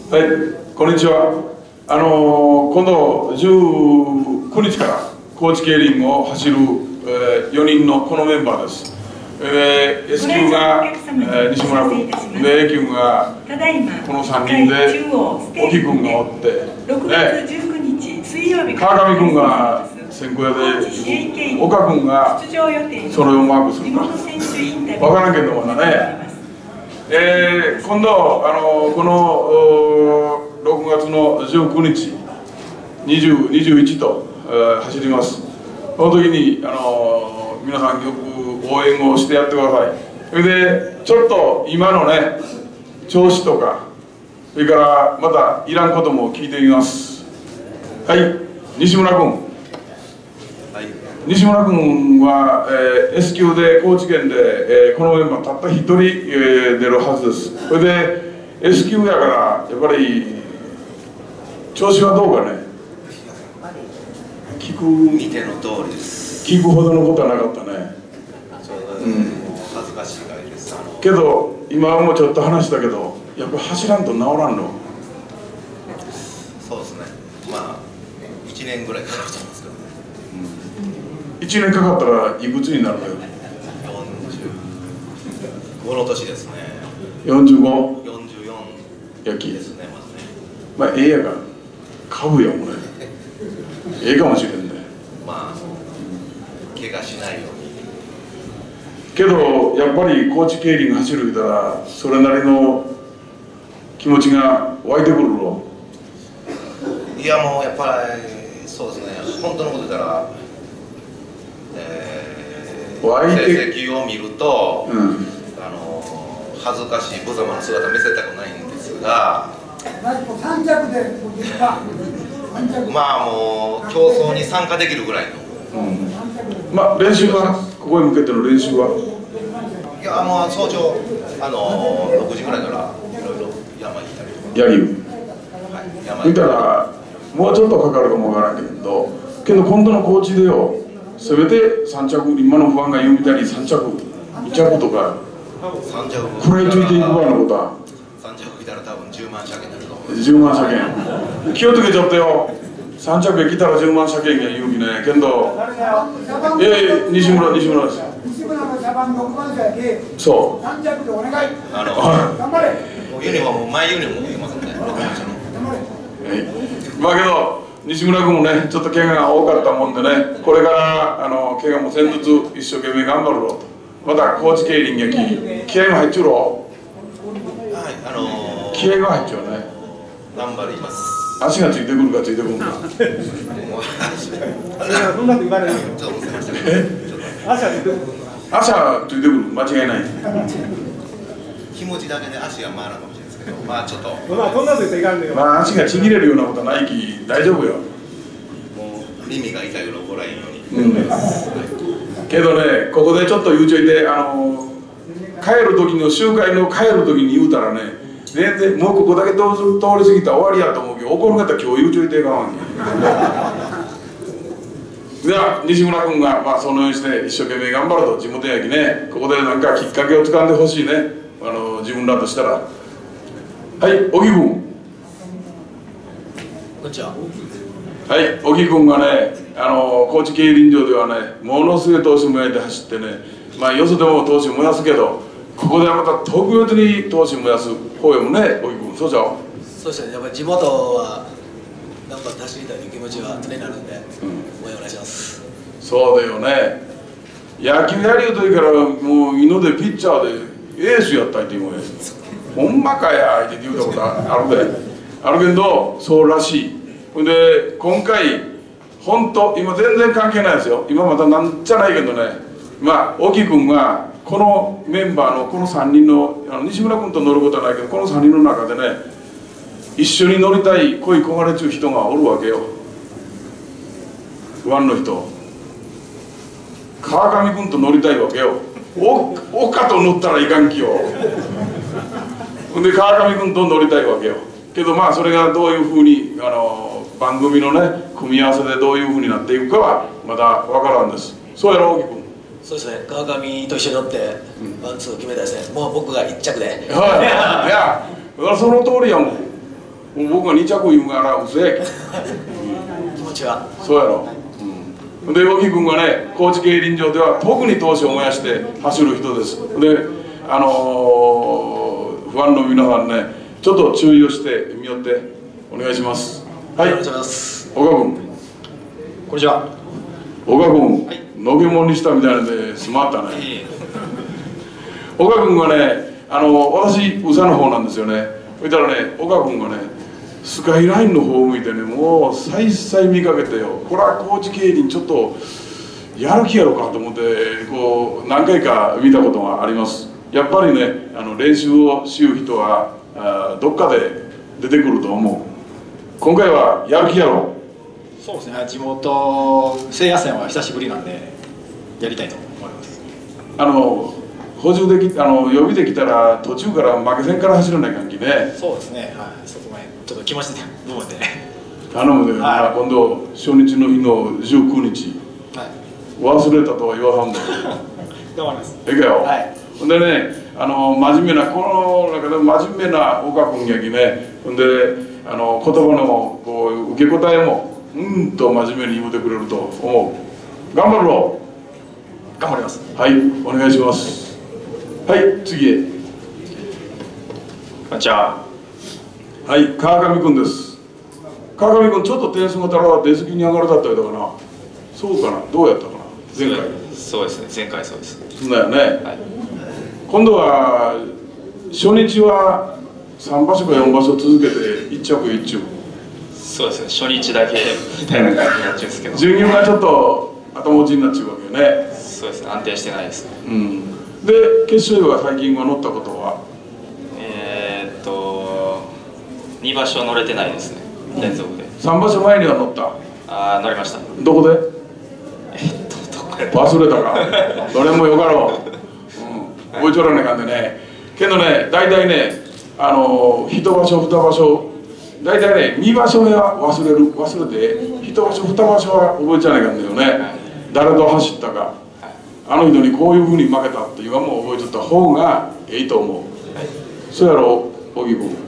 はい、こんにちは。今度19日から高知競輪を走る、4人のこのメンバーです。S 級が、西村君、A 級がこの3人で、沖君がおって、川上君が先行屋で、岡君がそれをマークするか。分からんけどまだね。今度この6月の19日、20、21と、走ります。その時に皆さんよく応援をしてやってください。それでちょっと今のね調子とか、それからまたいらんことも聞いてみます。はい、西村君。西村君は、S 級で高知県で、このメンバーたった一人、出るはずです。それで S 級やからやっぱり調子はどうかね。 見ての通りです。 聞くほどのことはなかったね。 恥ずかしい限りです。 けど今もちょっと話したけど、やっぱ走らんと治らんの。 そうですね。まあ1年ぐらいかかると思うんですけどね。 1年かかったらいくつになるのよ。 45の年ですね。 45。 44 焼きですね。 まあええやから株やもんね。ええかもしれんね。 まあ怪我しないように。 けどやっぱり高知競輪走る言うたらそれなりの気持ちが湧いてくるの。 いやもうやっぱりそうですね。本当のこと言ったら、成績を見ると、恥ずかしい無様な姿見せたくないんですが、まあもう競争に参加できるぐらいの。 まあ練習はここへ向けての練習は。 いやもう早朝6時ぐらいからいろいろ山行ったりとか。 やりゆ。見たらもうちょっとかかるかもわからんけど、今度の高知でよ、せめて3着、今の不安が言うみたいに3着、2着とか食らいついていく場合のことは 3着来たら多分10万車検になると思う。 10万車検気をつけちゃってよ。3着へ来たら10万車検が言うきね。けど西村です。西村の茶番6番車やけそう3着でお願い。頑張れ。 ユニフォームマイユニフォーム言いますもんね。6番車の。 まあけど西村君もねちょっと怪我が多かったもんでね、これから怪我もせんずつ一生懸命頑張るろ。また高知競輪劇気合も入っちゅうろ。気合が入っちゃうね。 頑張ります。 足がついてくるかついてくるか。 そんなこと言われないよ。 足はついてくる、間違いない。 気持ちだけで足が回らないかもしれないですけど、まあちょっと。 そんなこと言っていかんねよ。 まあ足がちぎれるようなことはないき大丈夫よ。 もう耳が痛いから怒らへんように。 けどね、ここでちょっと言うちょいて、帰る時の集会の帰る時に言うたらね、全然もうここだけ通り過ぎたら終わりやと思うけど、怒る方今日言うちょいてかわんけ。では西村君が、まあ、そのようにして一生懸命頑張ると。地元やきね、ここでなんかきっかけをつかんでほしいね、自分らとしたら。はい、小木君。 こんにちは。 はい、小木君がね、高知競輪場ではね、ものすごい闘志燃やして走ってね、まあよそでも闘志燃やすけど、ここではまた特別に闘志燃やす方やもんね、小木君。そうじゃん。 そうですね、やっぱり地元は頑張って走りたいという気持ちは常にあるんで、応援お願いします。 そうだよね。野球やりよといいから、もう犬でピッチャーでエースやったいって言うもんや。ほんまかやって言うたことあるで。あるけど、そうらしい。ほんで、今回、本当、今全然関係ないですよ。今またなんじゃないけどね。まあ、沖君が、このメンバーのこの3人の、西村君と乗ることはないけど、この3人の中でね、一緒に乗りたい恋焦がれちゅう人がおるわけよ。不安の人。川上君と乗りたいわけよ。岡と乗ったらいかんきよ。ほんで川上君と乗りたいわけよ。けどまあそれがどういうふうに番組のね組み合わせでどういうふうになっていくかはまだわからんです。そうやろ、大木君。 そうですね、川上と一緒に乗ってワンツー決めたいですね。もう僕が1着で。 はい、いやその通りやもん。 もう僕が2着言うから嘘やけ気持ちはそうやろ、で小木君がね高知競輪場では特に闘志を燃やして走る人です。でファンの皆さんねちょっと注意をしてみよってお願いします。はい、 お願いします。 岡君、 こんにちは。 岡君、のけもんにしたみたいなんでスマートだね。岡君がね私宇佐の方なんですよね。そしたらね岡君がねスカイラインの方を向いてねもう再々見かけてよ、これは高知競輪ちょっとやる気やろかと思ってこう何回か見たことがあります。やっぱりね練習をしう人はどっかで出てくると思う。今回はやる気やろ。 そうですね、地元聖夜戦は久しぶりなんでやりたいと思います。 補充でき予備できたら途中から負け戦から走らない関係ね。 そうですね、はい、そこまでちょっと気持ちで部分で頼むで、はい、今度初日の日の19日、はい、忘れたとは言わはんだけど頑張ります。 いいかよ、 はい、 ほんでね真面目なこの中で真面目な岡君やきね、ほんで言葉のこう受け答えもと真面目に言うてくれると思う。頑張ろう。 頑張ります。 はい、お願いします。はい、次へ。 こんにちは。 はい、川上君です。川上君ちょっと点数が足ら出過ぎに上がるだったよかな。そうかな、どうやったかな前回。 そうですね、前回そうです。 そうだよね、 はい、 今度は初日は3場所か4場所続けて1着1中。 そうですね、初日だけみたいな感じになっちゃうんですけど順位がちょっと後持ちになっちゃうわけよね。 そうですね、安定してないですね。 で決勝は最近は乗ったことは 2場所乗れてないですね、連続で。 3場所前には乗った。 乗りました。 どこで？ どこやった？ 忘れたか。どれもよかろう。覚えちょらねえかんでね。けどね、大体ね、1場所2場所大体ね2場所目は忘れて1場所2場所は覚えちゃわないかんだよね、はい、誰と走ったか、はい、あの人にこういうふうに負けたっていうのも覚えちゃった方がいいと思う、はい、そうやろ小木君ね。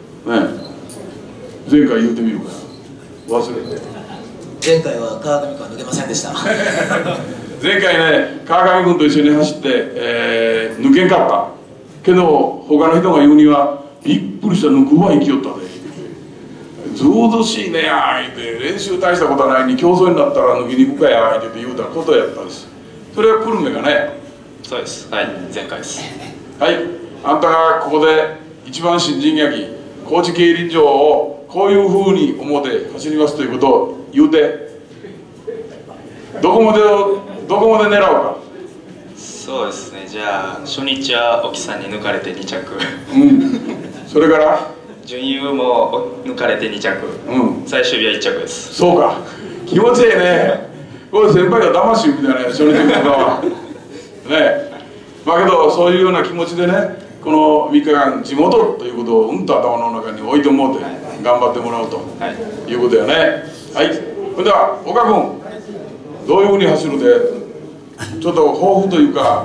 前回言うてみるから忘れて。 前回は川上君は抜けませんでした前回ね川上君と一緒に走って、抜けんかったけど他の人が言うにはびっくりした抜くは生きよったでずうずしいねやーって練習大したことはないに競争になったら抜きに行くかやーって言うたことやったです。それは久留米がね。 そうです、はい、前回です。 はい、あんたがここで一番新人やき高知競輪場をこういうふうに思って走りますということを言うてどこまで狙うか。 そうですね、じゃあ初日は沖さんに抜かれて2着それから準優も抜かれて2着、最終日は1着です。 そうか、気持ちいいね。これ先輩が魂みたいな初日とかはね。まあけどそういうような気持ちでねこの3日間地元ということを頭の中に置いて思うて頑張ってもらうと、いうことやね。はい、それでは岡君どういうふうに走るでちょっと抱負というか。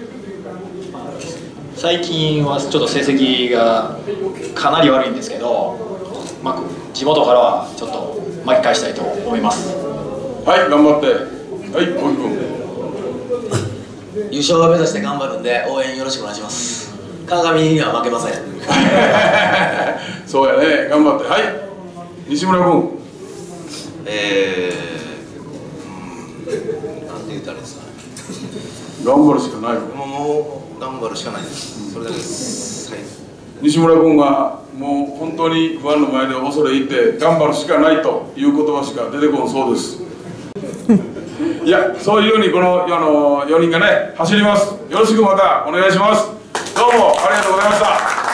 最近はちょっと成績がかなり悪いんですけど、地元からはちょっと巻き返したいと思います。 はい、頑張って。はい、小木君優勝を目指して頑張るんで応援よろしくお願いします。川上には負けませんそうやね、頑張って。はい、西村君なんて言ったらいいですかね。 頑張るしかないよ。 もう頑張るしかないです。それだけです。はい、 西村君がもう本当にファンの前で恐れ入って頑張るしかないという言葉しか出てこんそうですいや、そういうようにこの4人がね走ります。よろしくまたお願いします。どうもありがとうございました。